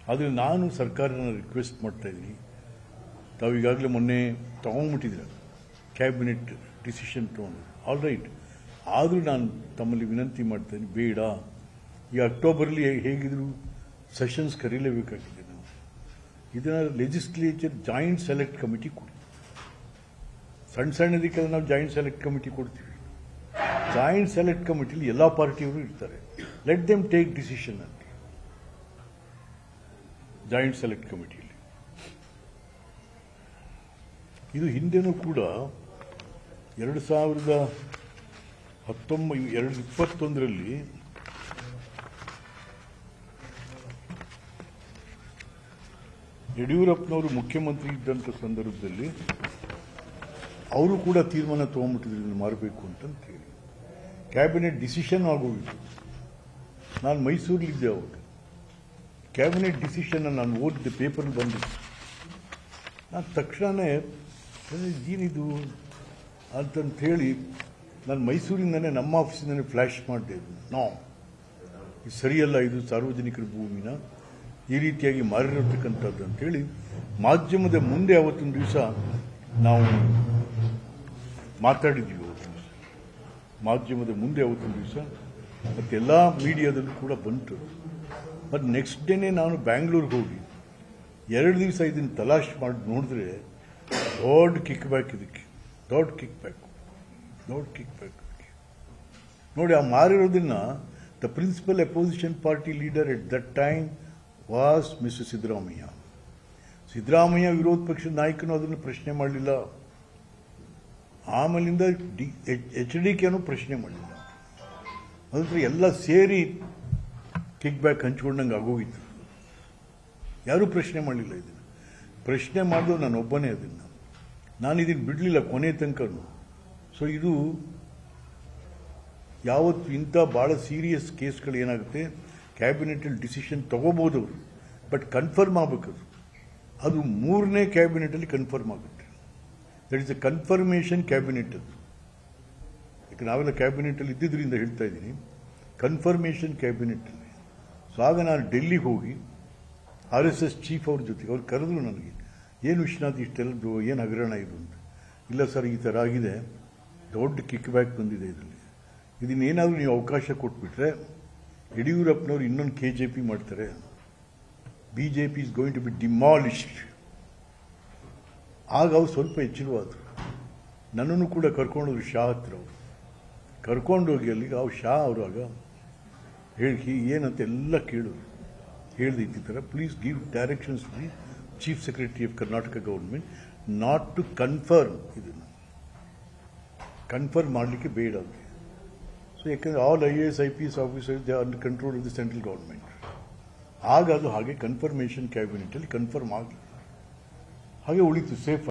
ಆದರೆ ನಾನು ಸರ್ಕಾರನ ರಿಕ್ವೆಸ್ಟ್ ಮಾಡ್ತಾ ಇದ್ದೀನಿ, ತಾವು ಈಗಾಗಲೇ ಮೊನ್ನೆ ತೊಗೊಂಡ್ಬಿಟ್ಟಿದ್ದೀರ ಕ್ಯಾಬಿನೆಟ್ ಡಿಸಿಷನ್ ತೊಗೊಂಡು, ಆಲ್ ರೈಟ್. ಆದರೂ ನಾನು ತಮ್ಮಲ್ಲಿ ವಿನಂತಿ ಮಾಡ್ತೇನೆ, ಬೇಡ, ಈ ಅಕ್ಟೋಬರ್ಲಿ ಹೇಗಿದ್ರು ಸೆಷನ್ಸ್ ಕರೀಲೇಬೇಕಾಗಿದೆ. ನಾವು ಇದನ್ನು ಲೆಜಿಸ್ಲೇಚರ್ ಜಾಯಿಂಟ್ ಸೆಲೆಕ್ಟ್ ಕಮಿಟಿ ಕೊಡಿ. ಸಣ್ಣದಕ್ಕೆಲ್ಲ ನಾವು ಜಾಯಿಂಟ್ ಸೆಲೆಕ್ಟ್ ಕಮಿಟಿ ಕೊಡ್ತೀವಿ. ಜಾಯಿಂಟ್ ಸೆಲೆಕ್ಟ್ ಕಮಿಟಿಲಿ ಎಲ್ಲ ಪಾರ್ಟಿಯವರು ಇರ್ತಾರೆ. ಲೆಟ್ ದೆಮ್ ಟೇಕ್ ಡಿಸಿಷನ್ ಅಂತ ಜಾಯಿಂಟ್ ಸೆಲೆಕ್ಟ್ ಕಮಿಟಿಯಲ್ಲಿ. ಇದು ಹಿಂದೆನೂ ಕೂಡ 2021ರಲ್ಲಿ ಯಡಿಯೂರಪ್ಪನವರು ಮುಖ್ಯಮಂತ್ರಿ ಇದ್ದಂಥ ಸಂದರ್ಭದಲ್ಲಿ ಅವರು ಕೂಡ ತೀರ್ಮಾನ ತಗೊಂಡ್ಬಿಟ್ಟಿದ್ರು ಮಾರಬೇಕು ಅಂತೇಳಿ. ಕ್ಯಾಬಿನೆಟ್ ಡಿಸಿಷನ್ ಆಗೋಗಿತ್ತು. ನಾನು ಮೈಸೂರಲ್ಲಿದ್ದೆ ಅವಾಗ. ಕ್ಯಾಬಿನೆಟ್ ಡಿಸಿಷನ್ ನಾನು ಓದಿದ್ದೆ, ಪೇಪರಲ್ಲಿ ಬಂದಿತ್ತು. ನಾನು ತಕ್ಷಣವೇ ಏನಿದು ಅಂತಂಥೇಳಿ ನಾನು ಮೈಸೂರಿಂದನೇ ನಮ್ಮ ಆಫೀಸಿಂದನೇ ಫ್ಲ್ಯಾಶ್ ಮಾಡಿದೆ. ಇದು ಸರಿಯಲ್ಲ, ಇದು ಸಾರ್ವಜನಿಕರ ಭೂಮಿನ ಈ ರೀತಿಯಾಗಿ ಮಾರಿರತಕ್ಕಂಥದ್ದು ಅಂತೇಳಿ ಮಾಧ್ಯಮದ ಮುಂದೆ ಅವತ್ತಿನ ದಿವಸ ನಾವು ಮಾತಾಡಿದ್ವಿ. ಮಾಧ್ಯಮದ ಮುಂದೆ ಅವತ್ತಿನ ದಿವಸ ಮತ್ತೆಲ್ಲ ಮೀಡಿಯಾದಲ್ಲೂ ಕೂಡ ಬಂತು. ಮತ್ತು ನೆಕ್ಸ್ಟ್ ಡೇನೇ ನಾನು ಬ್ಯಾಂಗ್ಳೂರಿಗೆ ಹೋಗಿ 2 ದಿವಸ ಇದನ್ನು ತಲಾಶ್ ಮಾಡಿ ನೋಡಿದ್ರೆ ದೊಡ್ಡ ಕಿಕ್ ಬ್ಯಾಕ್, ಇದಕ್ಕೆ ದೊಡ್ಡ ಕಿಕ್ ಬ್ಯಾಕ್ ನೋಡಿ. ಆ ಮಾರಿರೋದನ್ನ the principal opposition party leader at that time was mister Siddaramaiah. Siddaramaiah ವಿರೋಧ ಪಕ್ಷದ ನಾಯಕನು ಅದನ್ನು ಪ್ರಶ್ನೆ ಮಾಡಲಿಲ್ಲ. ಆಮೇಲಿಂದ HDKನೂ ಪ್ರಶ್ನೆ ಮಾಡಲಿಲ್ಲ. ಅದ್ರ ಎಲ್ಲ ಸೇರಿ ಕಿಕ್ ಬ್ಯಾಕ್ ಹಂಚ್ಕೊಂಡಂಗೆ ಆಗೋಗಿತ್ತು. ಯಾರೂ ಪ್ರಶ್ನೆ ಮಾಡಲಿಲ್ಲ. ಇದನ್ನು ಪ್ರಶ್ನೆ ಮಾಡಿದ್ರು ನಾನು ಒಬ್ಬನೇ. ನಾನು ಇದನ್ನು ಬಿಡಲಿಲ್ಲ ಕೊನೆ ತನಕನೂ. ಸೊ ಇದು ಯಾವತ್ತು ಇಂಥ ಭಾಳ ಸೀರಿಯಸ್ ಕೇಸ್ಗಳು ಏನಾಗುತ್ತೆ, ಕ್ಯಾಬಿನೆಟಲ್ಲಿ ಡಿಸಿಷನ್ ತಗೋಬೋದು ಅವರು, ಬಟ್ ಕನ್ಫರ್ಮ್ ಆಗಬೇಕು. ಅದು 3ನೇ ಕ್ಯಾಬಿನೆಟಲ್ಲಿ ಕನ್ಫರ್ಮ್ ಆಗುತ್ತೆ. That is a confirmation cabinet. ಅದು ಯಾಕೆ ನಾವೆಲ್ಲ ಕ್ಯಾಬಿನೆಟಲ್ಲಿ ಇದ್ದಿದ್ದರಿಂದ ಹೇಳ್ತಾ ಇದ್ದೀನಿ, ಕನ್ಫರ್ಮೇಷನ್ ಕ್ಯಾಬಿನೆಟಲ್ಲಿ. ಸೊ ಆಗ ನಾನು ಡೆಲ್ಲಿಗೆ ಹೋಗಿ RSS ಚೀಫ್ ಅವ್ರ ಜೊತೆಗೆ ಅವ್ರು ಕರೆದ್ರು ನನಗೆ, ಏನು ವಿಶ್ವನಾಥ್ ಇಷ್ಟೆಲ್ಲ ಏನು ಹಗರಣ ಇದು ಅಂತ. ಇಲ್ಲ ಸರ್, ಈ ಥರ ಆಗಿದೆ, ದೊಡ್ಡ ಕಿಕ್ ಬ್ಯಾಕ್ ಬಂದಿದೆ ಇದರಲ್ಲಿ. ಇದನ್ನೇನಾದರೂ ನೀವು ಅವಕಾಶ ಕೊಟ್ಬಿಟ್ರೆ ಯಡಿಯೂರಪ್ಪನವರು ಇನ್ನೊಂದು KJP ಮಾಡ್ತಾರೆ. BJP is going to be demolished. ಆಗ ಅವ್ರು ಸ್ವಲ್ಪ ಎಚ್ಚರವಾದರು. ನನ್ನನ್ನು ಕೂಡ ಕರ್ಕೊಂಡೋದ್ರು ಶಾ ಹತ್ರ. ಅವರು ಕರ್ಕೊಂಡೋಗಿ ಅಲ್ಲಿಗೆ ಅವ್ರು ಶಾ ಅವರಾಗ ಹೇಳಿ ಏನಂತ ಎಲ್ಲ ಕೇಳಿದ್ರು. ಹೇಳಿದ ಈ ಥರ, please give directions to the chief secretary of Karnataka government not to confirm. ಇದನ್ನು ಕನ್ಫರ್ಮ್ ಮಾಡಲಿಕ್ಕೆ ಬೇಡ. ಸೊ ಯಾಕಂದರೆ all IAS IPS officers they under control of the central government. ಆಗ ಅದು ಹಾಗೆ ಕನ್ಫರ್ಮೇಷನ್ ಕ್ಯಾಬಿನೆಟಲ್ಲಿ ಕನ್ಫರ್ಮ್ ಆಗಲಿ, ಹಾಗೆ ಉಳಿತು, ಸೇಫ್.